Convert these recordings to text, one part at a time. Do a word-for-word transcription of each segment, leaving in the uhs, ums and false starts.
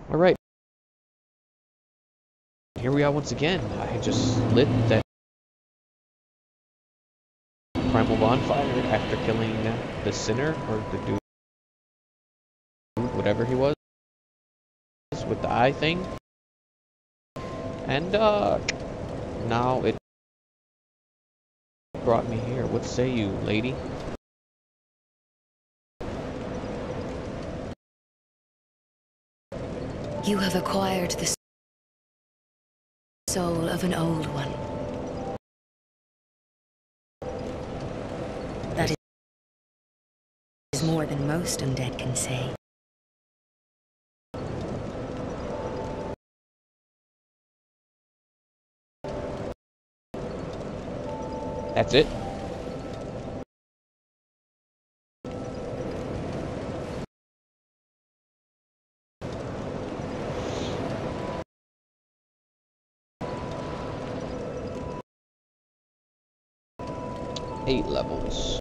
Alright, here we are once again. I just lit that primal bonfire after killing the sinner, or the dude, whatever he was, with the eye thing. And, uh, now it brought me here. What say you, lady? You have acquired the soul of an old one. That is more than most undead can say. That's it? Eight levels.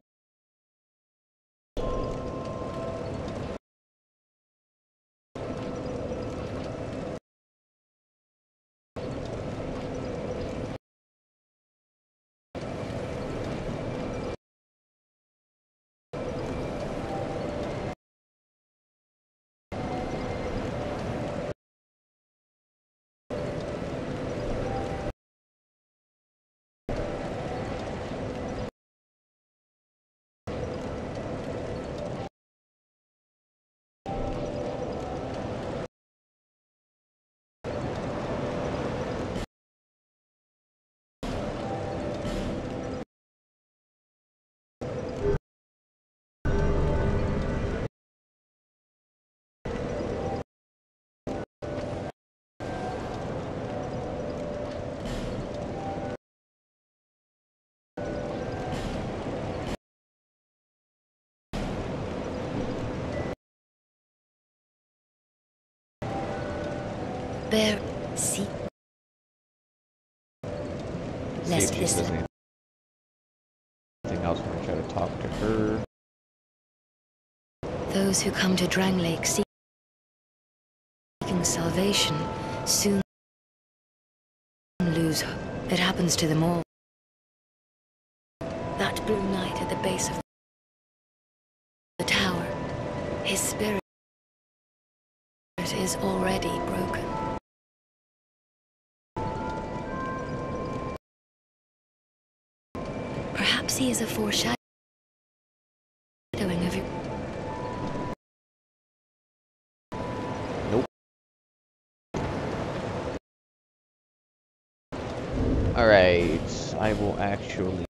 Bear, seek. Lest See if this she says anything else when I try to talk to her. Those who come to Drangleic seeking salvation soon lose hope. It happens to them all. That blue knight at the base of the tower, his spirit is already broken. Perhaps he is a foreshadowing of your... Nope. Alright, I will actually...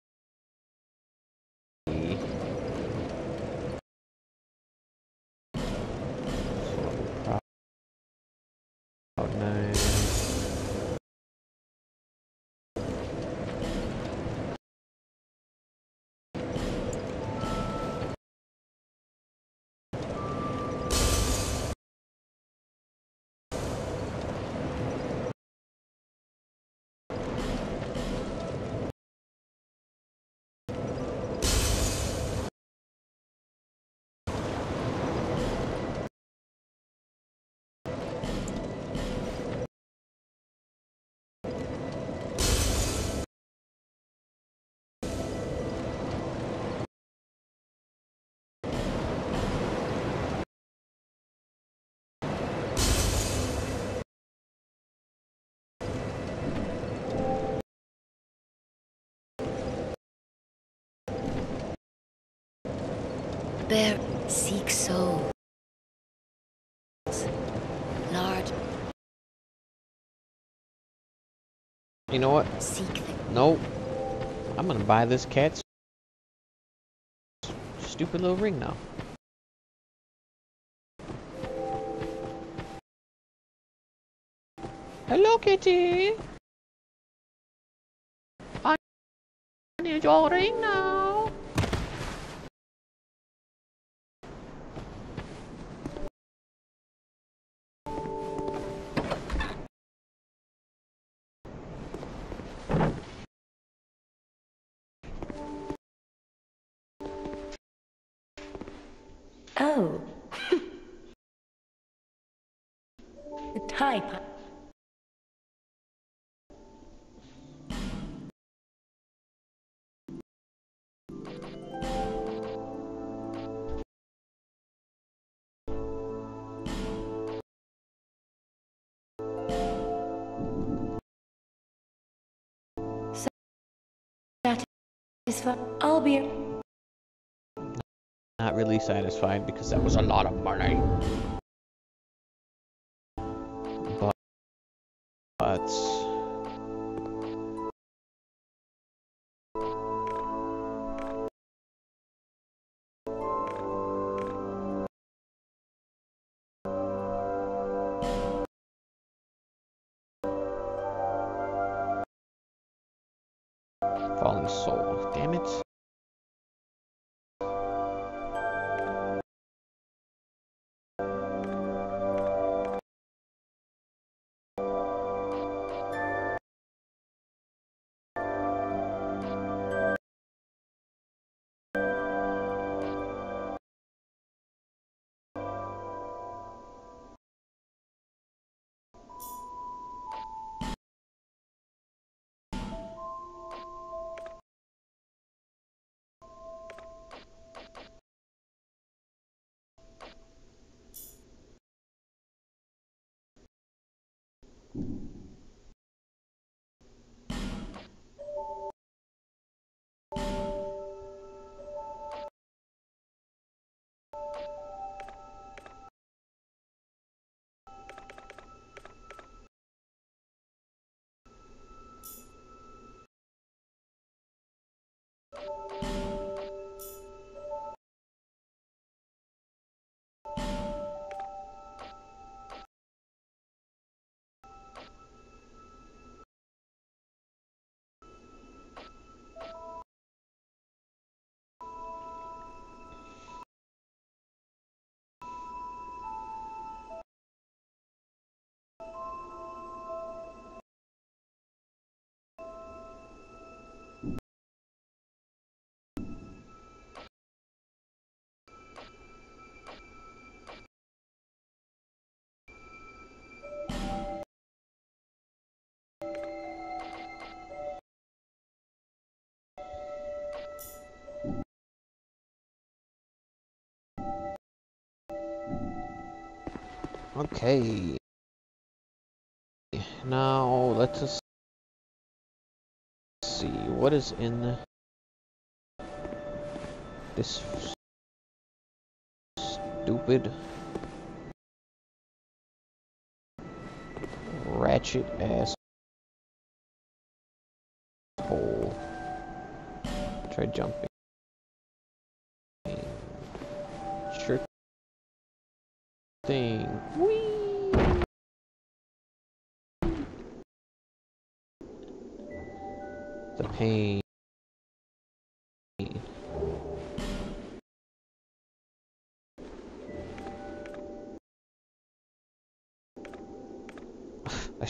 Bear, seek souls. Large. You know what? Seek them. Nope. I'm gonna buy this cat's stupid little ring now. Hello, kitty. I need your ring now. Oh. satisfied. I'll be. Not really satisfied because that was a lot of money. But, but fallen soul. Damn it. Okay. Now let us see what is in this stupid ratchet ass hole. Try jumping. Sure thing. Whee! The pain. I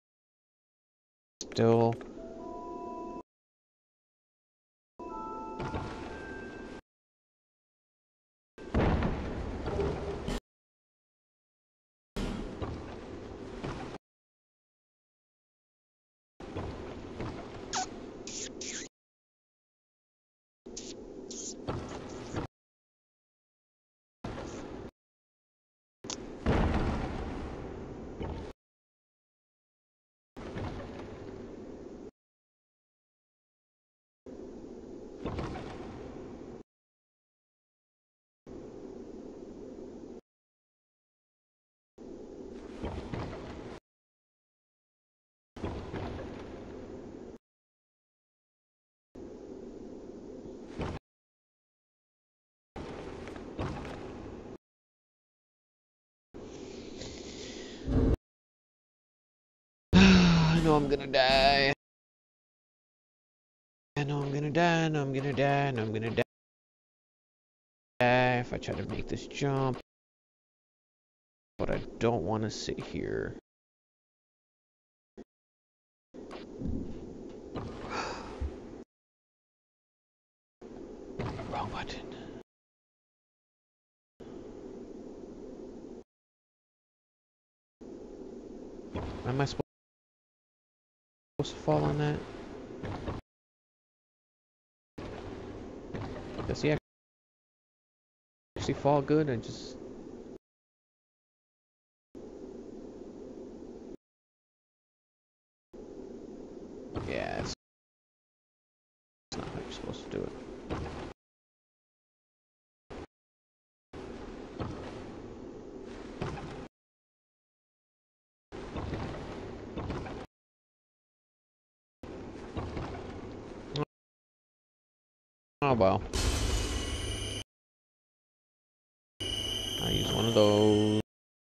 still. I know I'm gonna die. I know I'm gonna die. I know I'm gonna die. I know I'm gonna die. If I try to make this jump, but I don't want to sit here. Wrong button. Am I supposed to fall on that? Does he actually fall good? I just. Yeah, it's I'm supposed to do it. Oh well. I use one of those.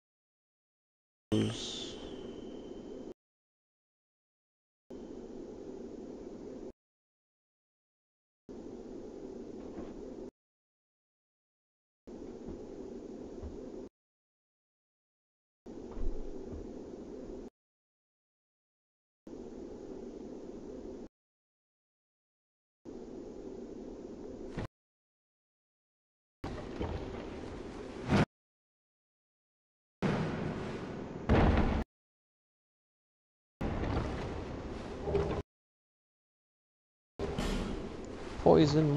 Poison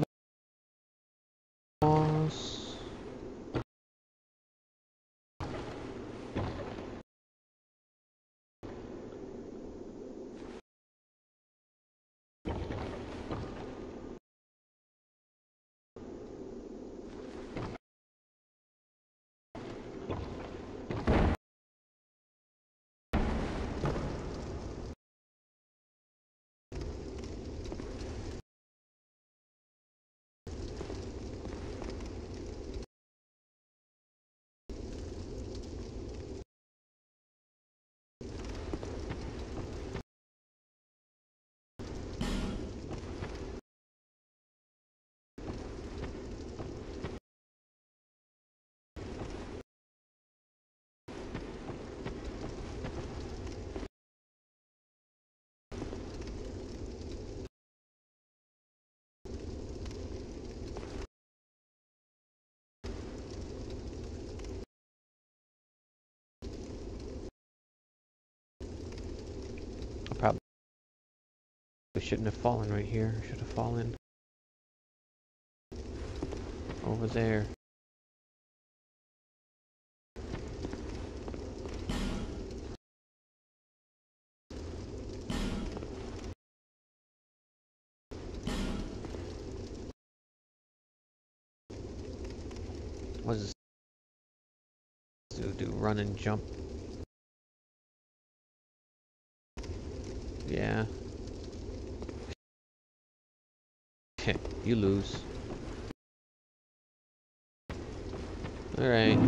moss. Probably shouldn't have fallen right here. Should have fallen over there. What does this do? Do run and jump? Yeah. You lose. Alright.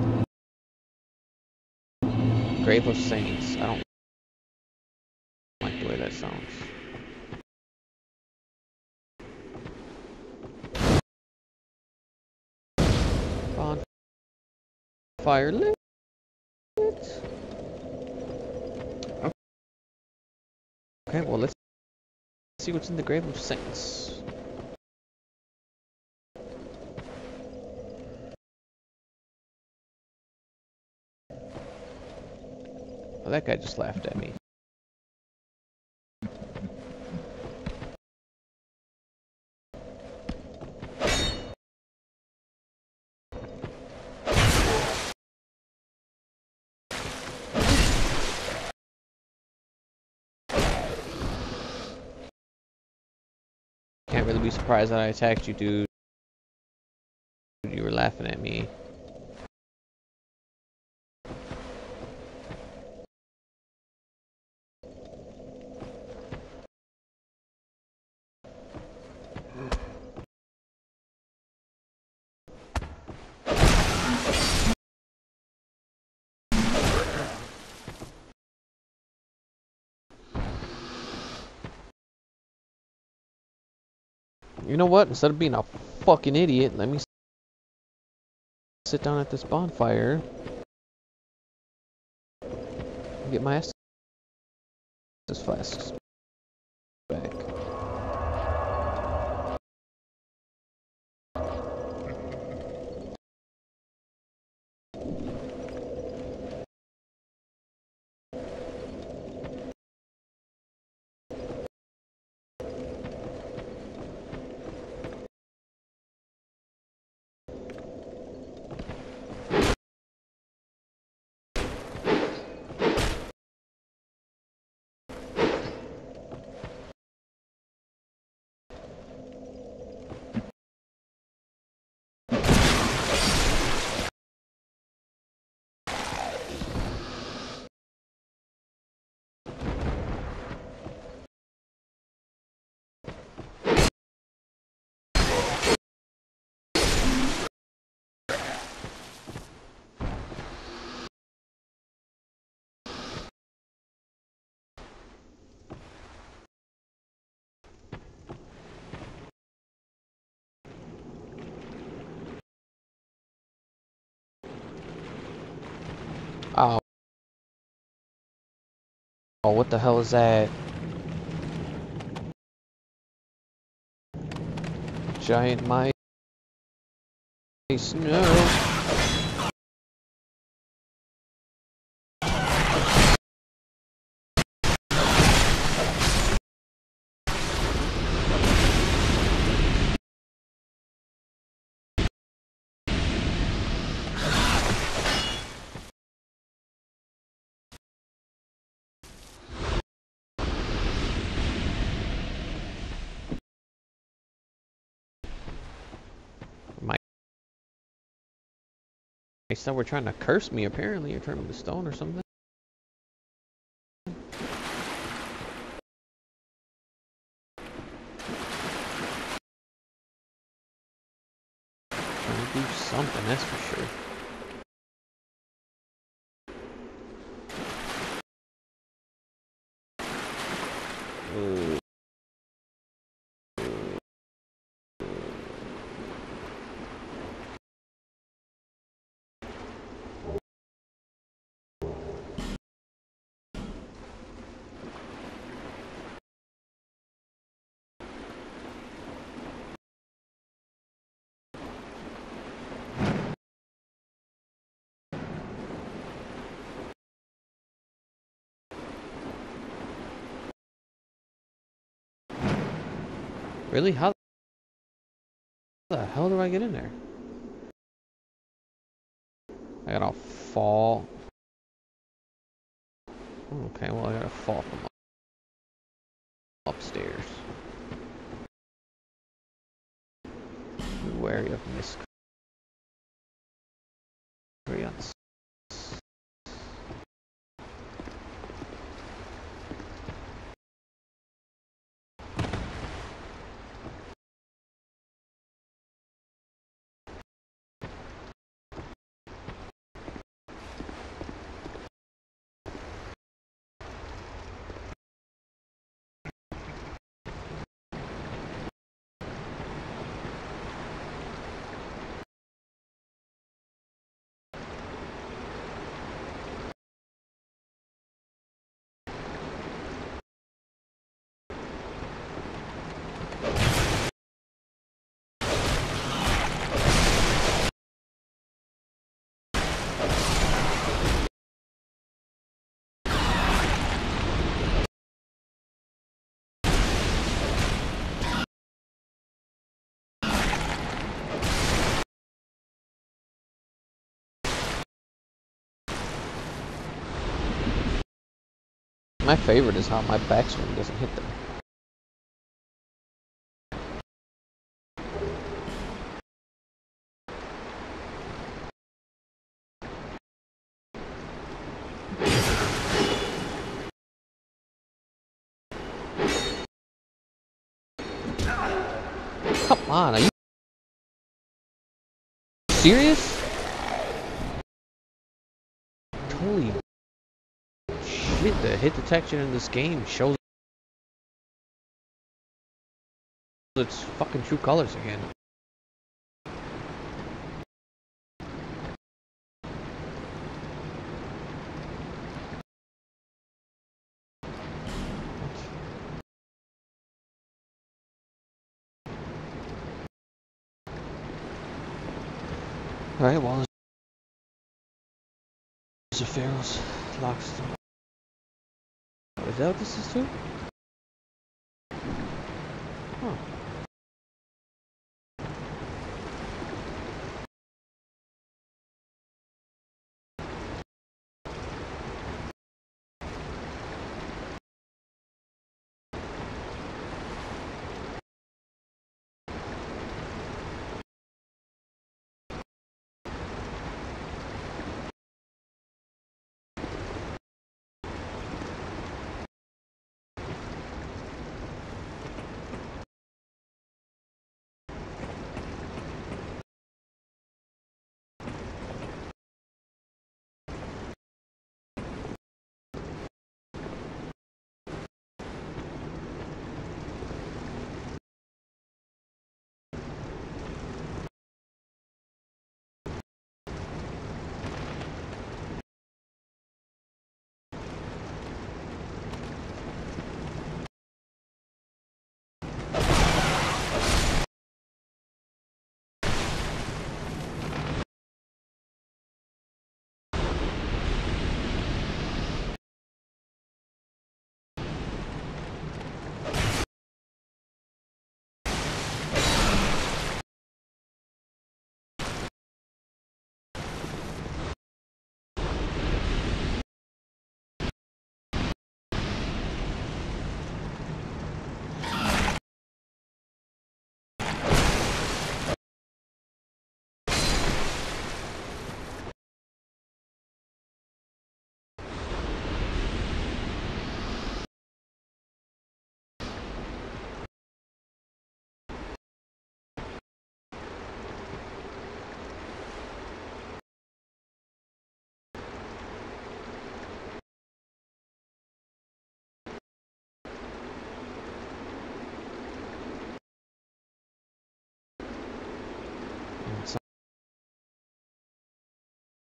Grave of Saints. I don't like the way that sounds. Bonfire lit. Okay, well let's see what's in the Grave of Saints. Oh, that guy just laughed at me. Can't really be surprised that I attacked you, dude. You were laughing at me. You know what? Instead of being a fucking idiot, let me sit down at this bonfire and get my Estus flasks back. Oh. Oh, what the hell is that? Giant mice. No. They said we're trying to curse me, apparently, or turn me to stone or something. Trying to do something, that's for sure. Uh. Really? How the hell do I get in there? I gotta fall. Okay, well I gotta fall from upstairs. Be wary of miscreants. My favorite is how my backswing doesn't hit them. Come on, are you serious? Holy shit, the hit detection in this game shows its fucking true colors again. Alright, well, there's a Pharaoh's locks. Is that what this is too? Huh.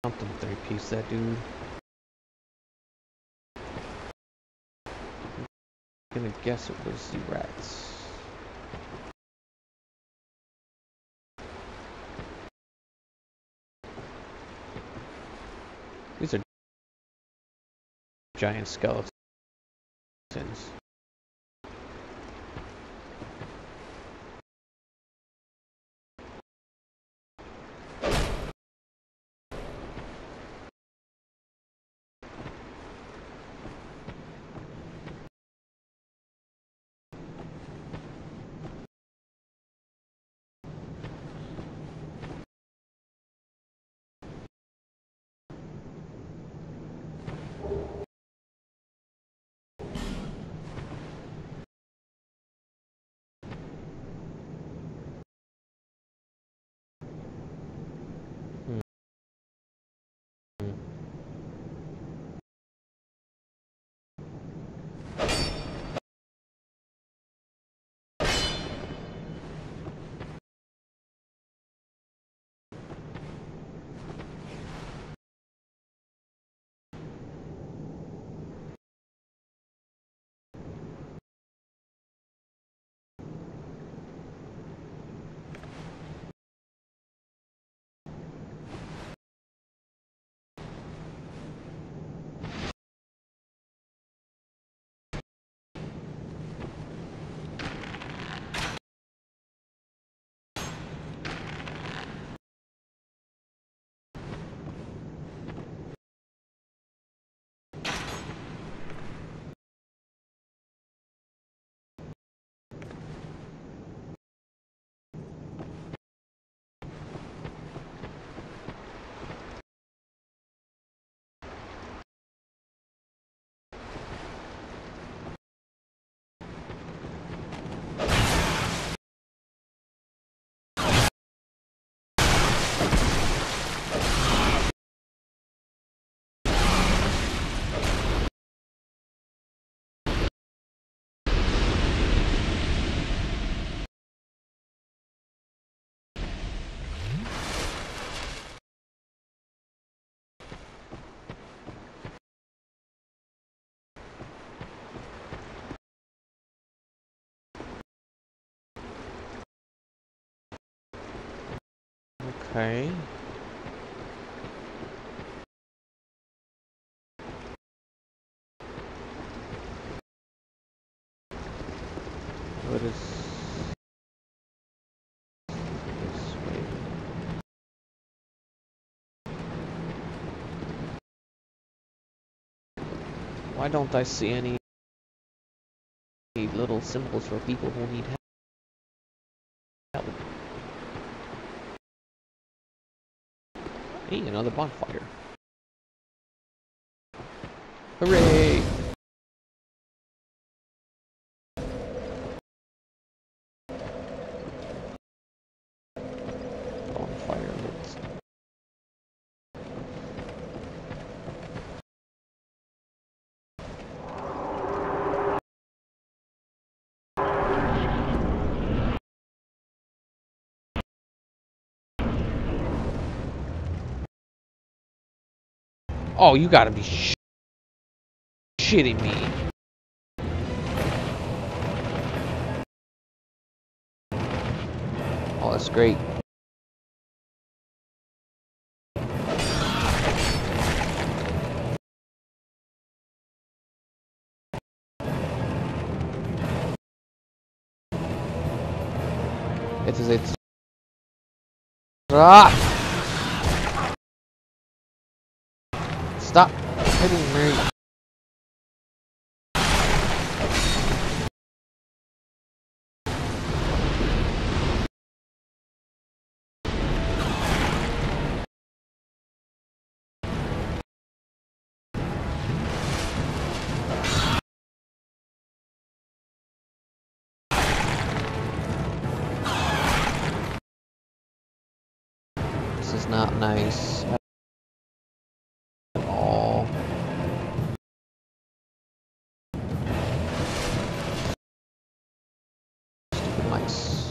Something three-piece that dude. I'm gonna guess it was the rats. These are giant skeletons. Okay. What is this way? Why don't I see any little symbols for people who need help? Hey, another bonfire. Hooray! Bonfire lit. Oh, you gotta be sh shitting me. Oh, that's great. It is it. Ah! Stop hitting me. This is not nice at all. Stupid mice.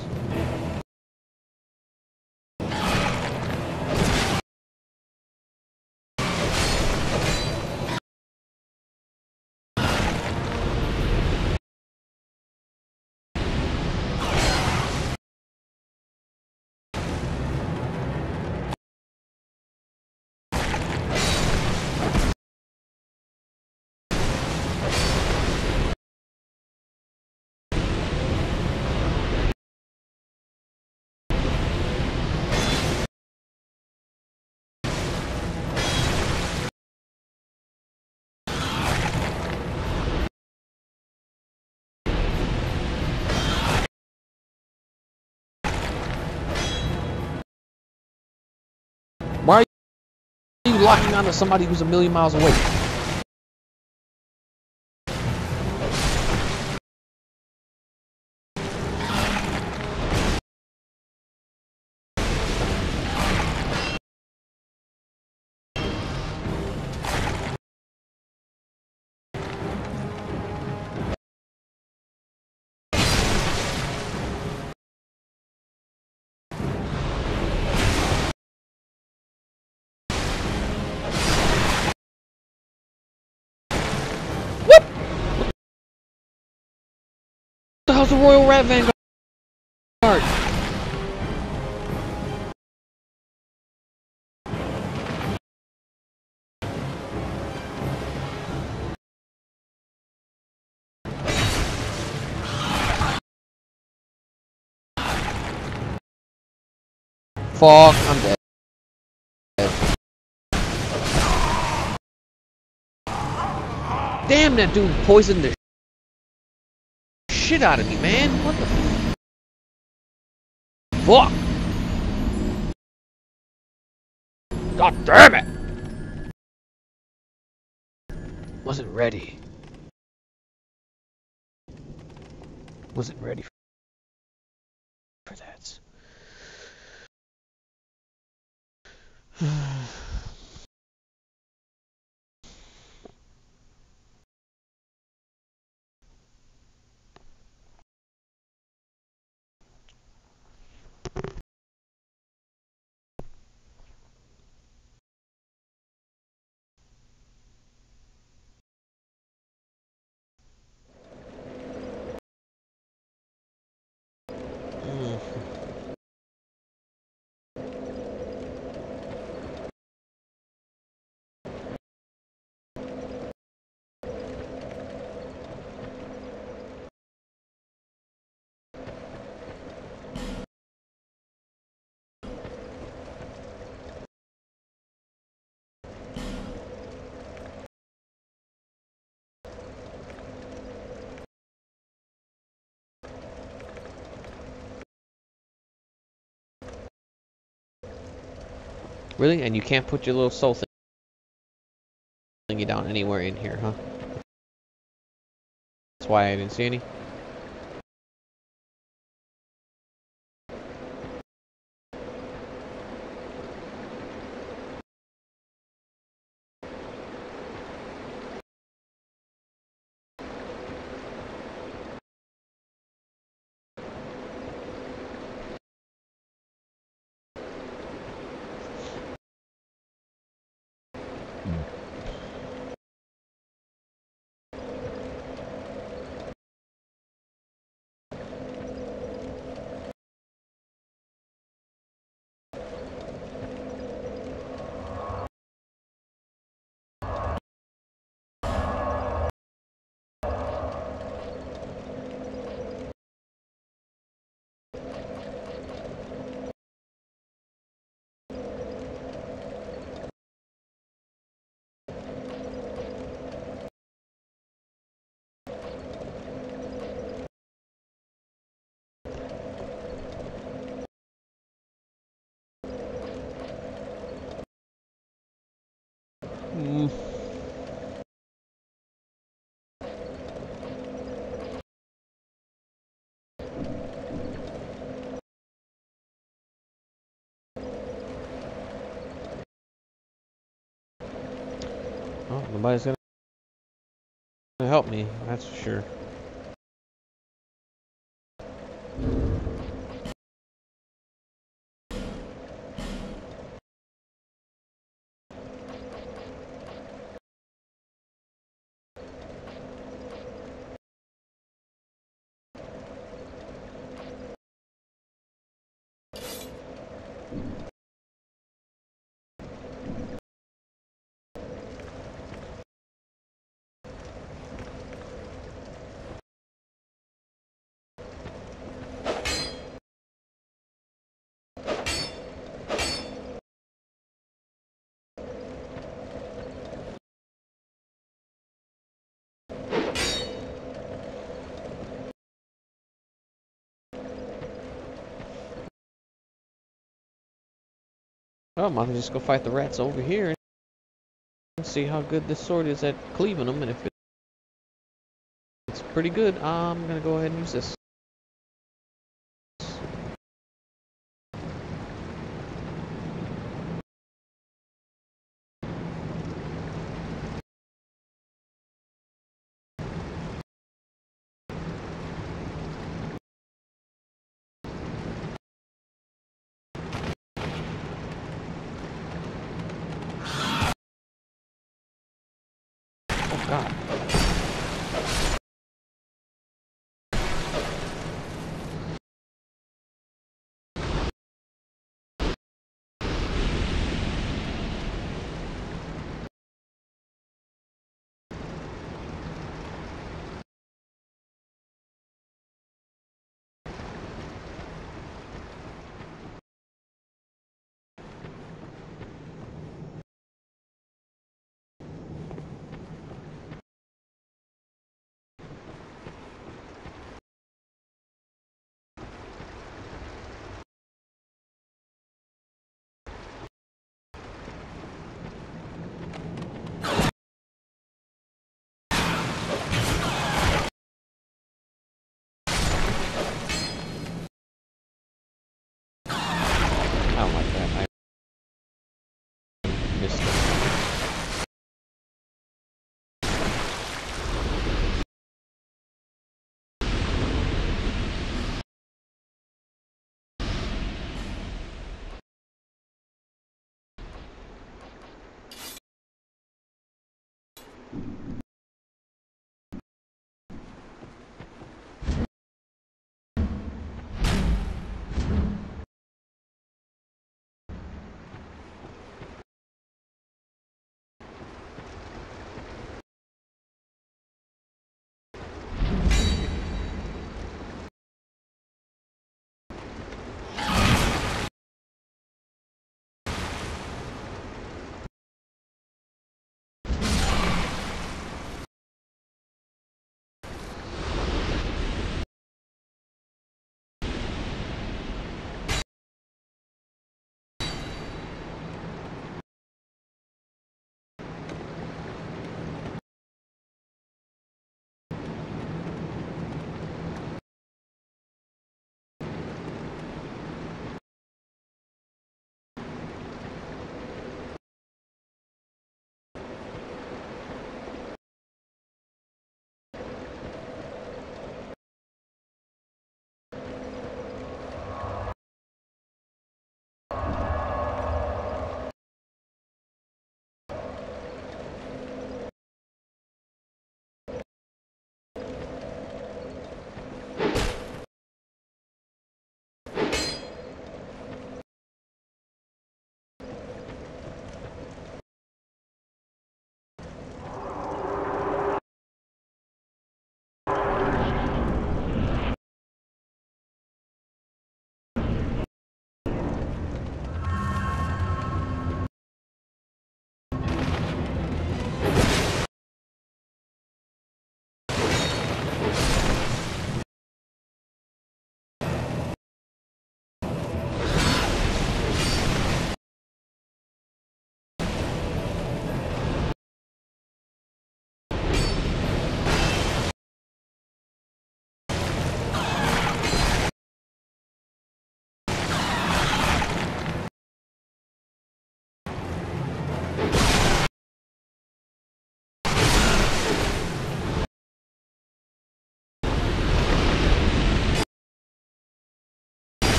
locking onto somebody who's a million miles away? What the hell's the Royal Rat Vanguard? Fuck, I'm dead. Damn, that dude poisoned the shit out of me, man. What the fuck? God damn it! Wasn't ready. Wasn't ready for that. Really? And you can't put your little soul thingy down anywhere in here, huh? That's why I didn't see any. Mm. Oh, nobody's gonna help me, that's for sure. Oh, might as well just go fight the rats over here. see how good this sword is at cleaving them, and if it's pretty good, I'm gonna go ahead and use this. Oh god. I don't like that. I missed it.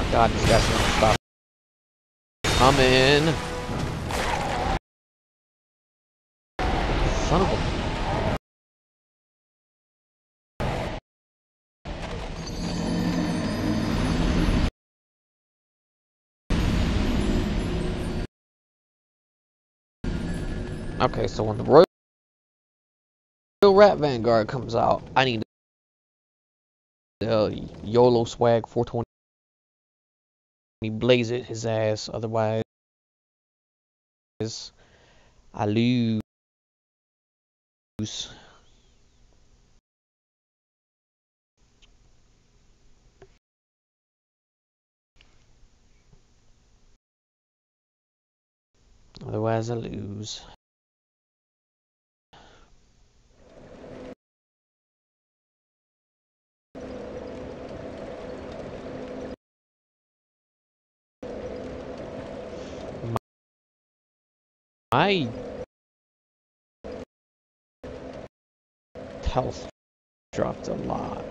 God, these guys are gonna stop coming. Son of a... Okay, so when the Royal Rat Vanguard comes out, I need the uh, YOLO swag four twenty. Blaze it his ass, otherwise I lose. Otherwise I lose. My health dropped a lot.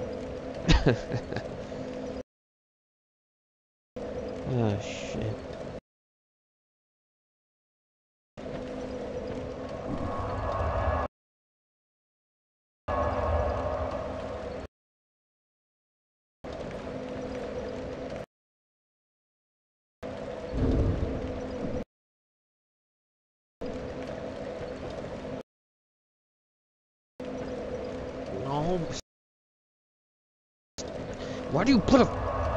Oh shit. No. Why do you put a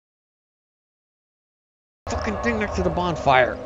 fucking thing next to the bonfire?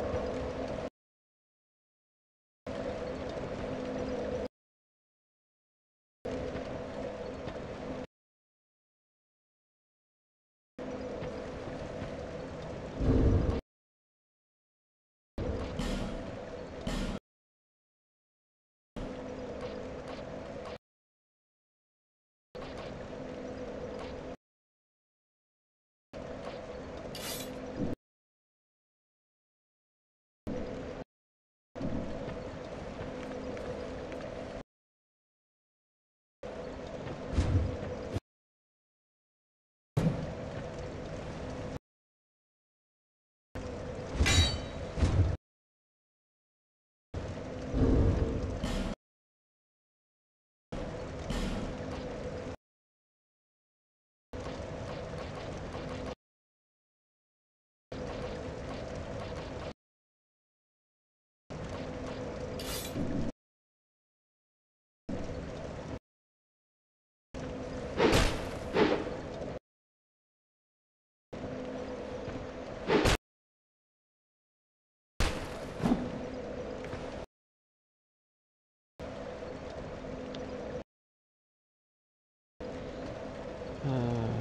Uh,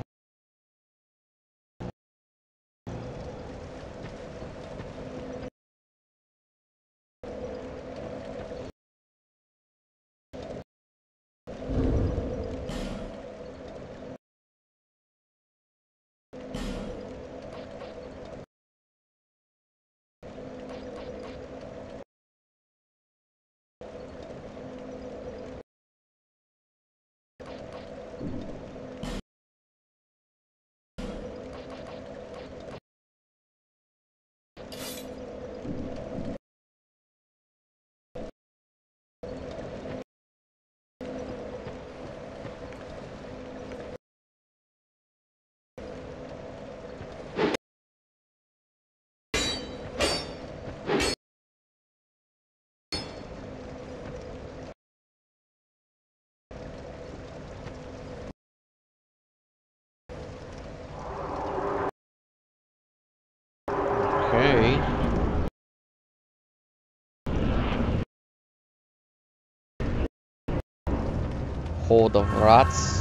okay. Horde of rats.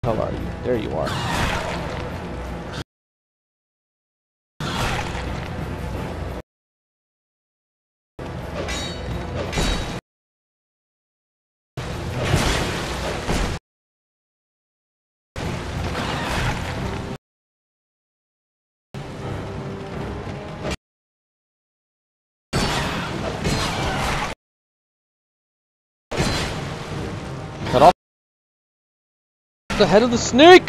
How are you? There you are. Cut off the head of the snake!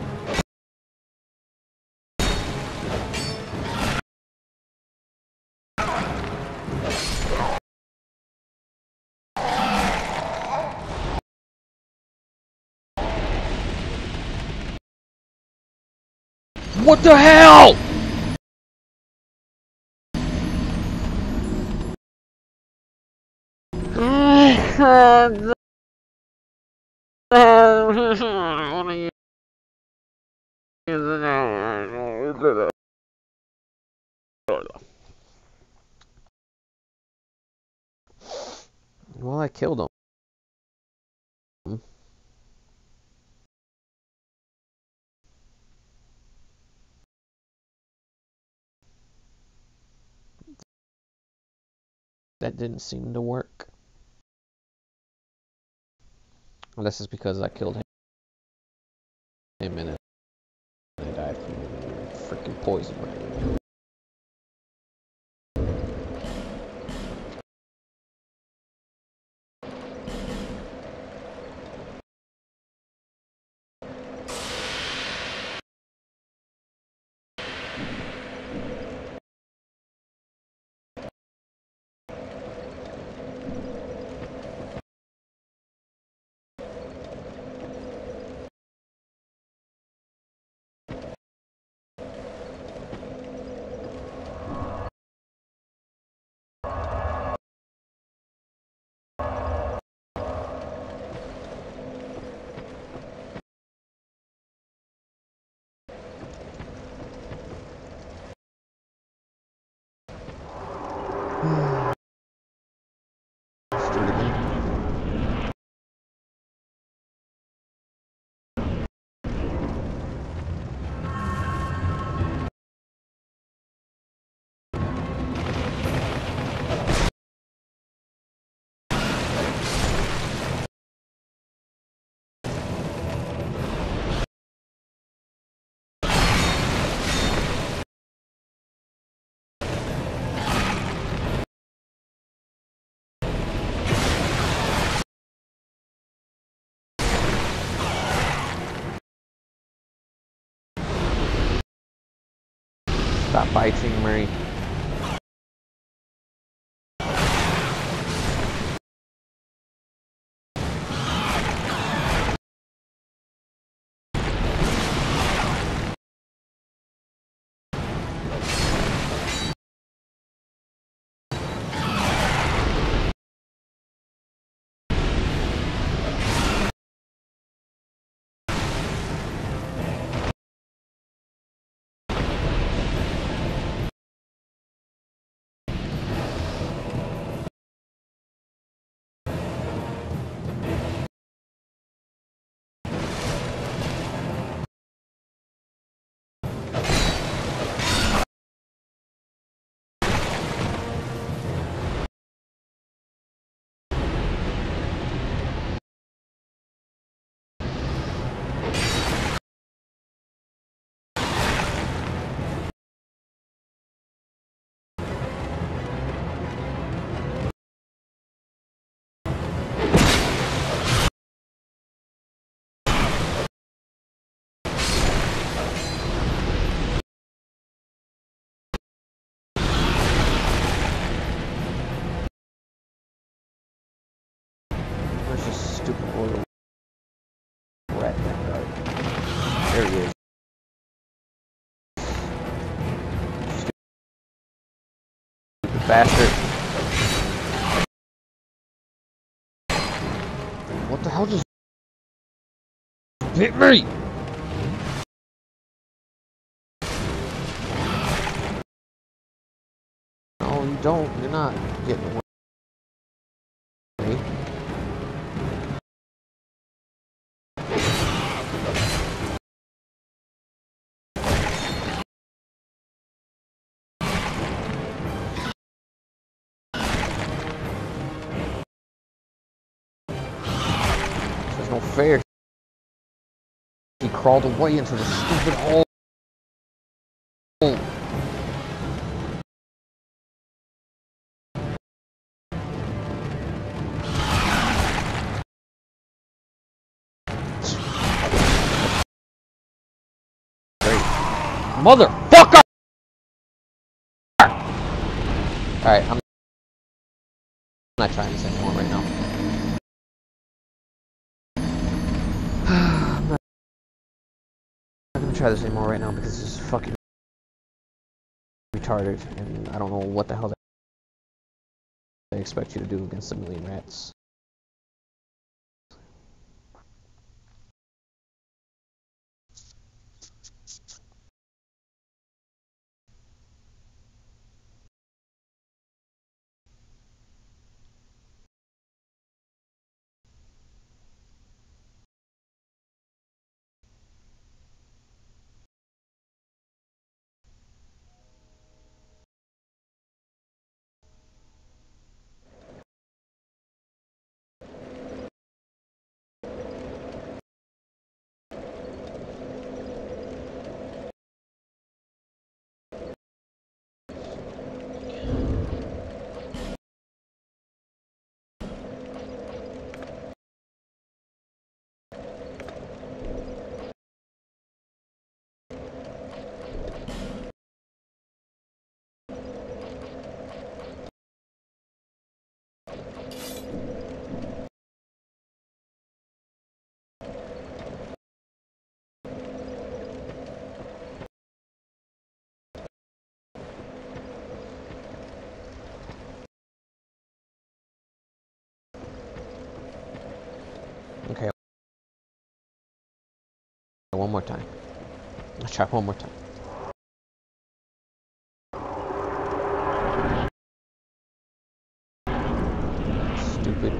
What the hell?! Well, I killed him. That didn't seem to work. Unless it's because I killed him and then I died from freaking poison. Stop biting, Murray. Where's this stupid little rat thing go? There he is. Stupid bastard. What the hell just hit me? No, you don't. You're not getting away. fair. He crawled away into the stupid hole. Motherfucker! Alright, I'm not trying this anymore right now. I'm not gonna try this anymore right now because this is fucking retarded and I don't know what the hell they expect you to do against a million rats. Okay. One more time. Let's try one more time. Stupid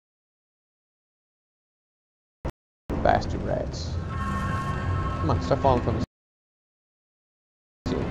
bastard rats. Come on, start falling from the ceiling.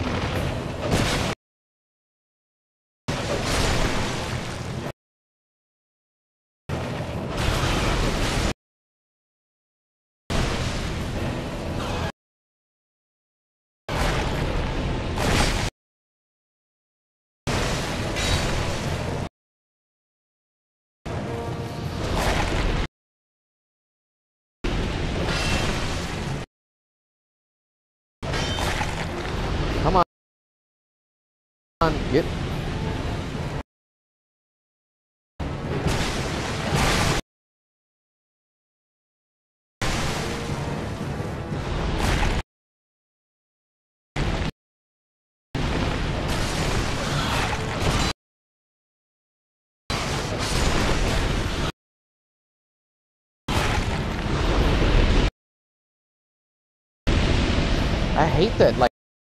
Come on. Come on, get. I hate that, like,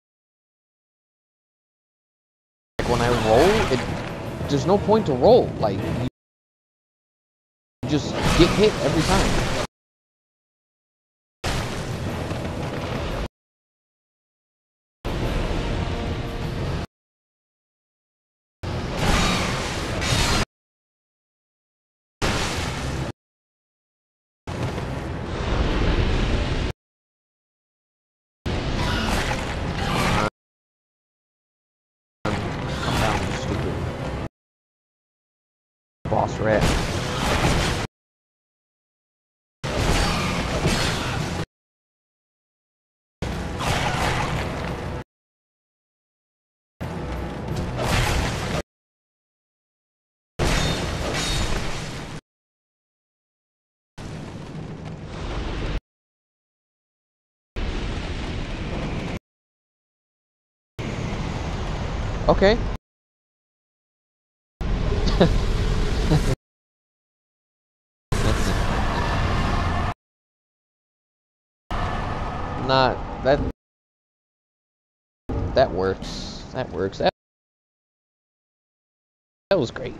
like when I roll, it, there's no point to roll, like, you just get hit every time. Come down, you stupid boss rat. Okay. Not that that works. That works. That, that was great.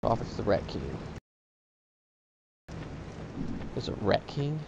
off, it's the Rat King. There's a Rat King?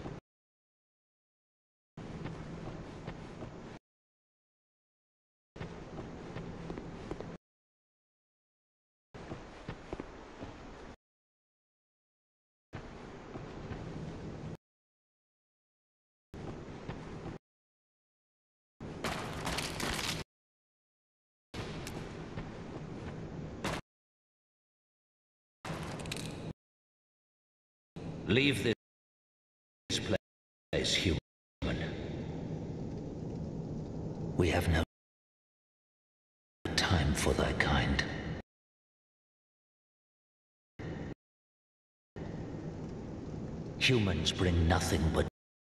Leave this place, human. We have no time for thy kind. Humans bring nothing but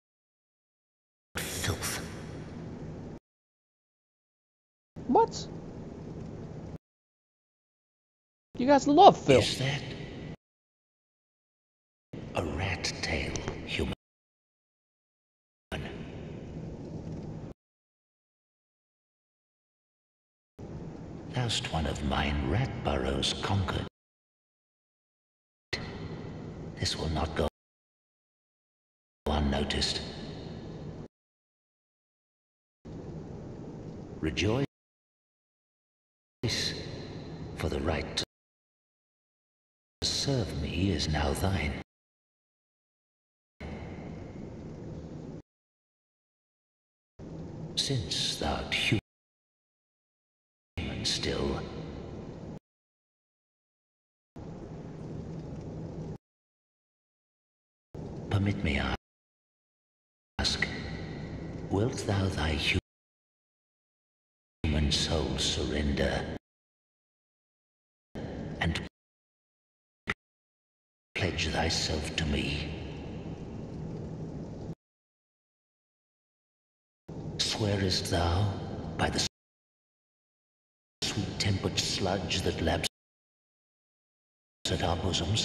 filth. What? You guys love filth. Is that a rat tail, human? Thou'st one of mine rat burrows conquered. This will not go unnoticed. Rejoice, for the right to serve me is now thine. Since thou'rt human still, permit me ask, wilt thou thy human soul surrender and pledge thyself to me? Swearest thou by the sweet-tempered sludge that laps at our bosoms?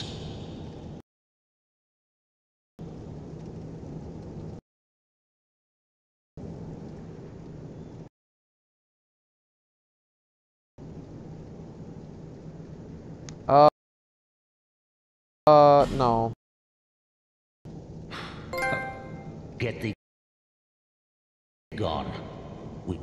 Uh, uh, no. Get thee gone. We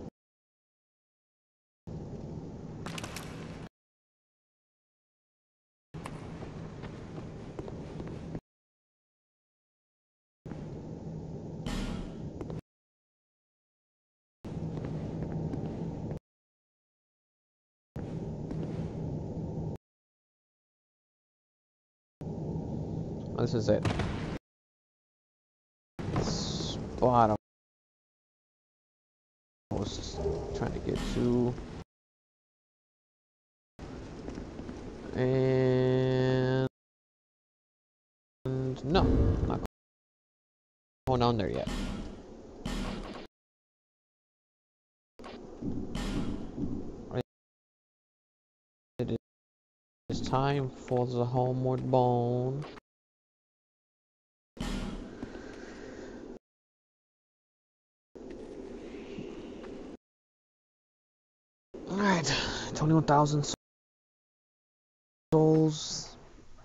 This is it. Spot I was trying to get to. And no, not going on there yet. It is time for the homeward bone. Alright, twenty-one thousand souls.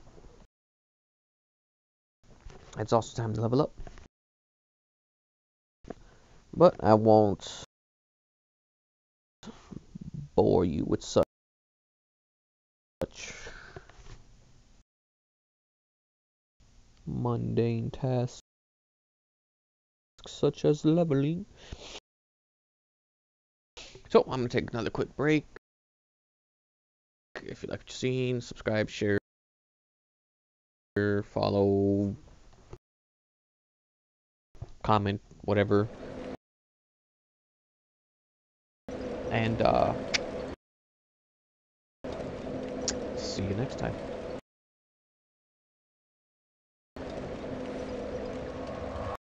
It's also time to level up. But I won't bore you with such mundane tasks such as leveling. So I'm gonna take another quick break. If you like what you've seen, subscribe, share, follow, comment, whatever. And uh see you next time.